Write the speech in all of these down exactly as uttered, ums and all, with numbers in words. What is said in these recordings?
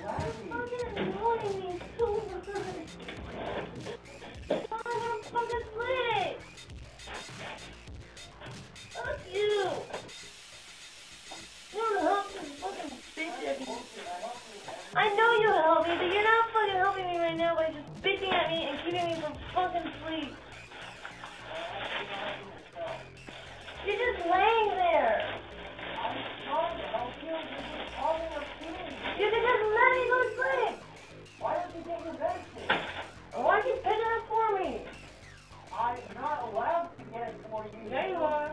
fucking annoying me so much. God, I'm fucking lit. Fuck you. You don't help this fucking bitch at me. I know you help me, but you're not fucking helping me right now by just bitching at me and keeping me from fucking sleep. You're just laying there. I'm trying to help you. You're just calling your team. You can just let me go to sleep. Why don't you take your medicine? Why don't you pick it up for me? I'm not allowed to get it for you. There you are.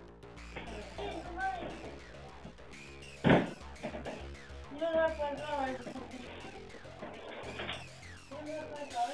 You don't have my car. You don't have my car.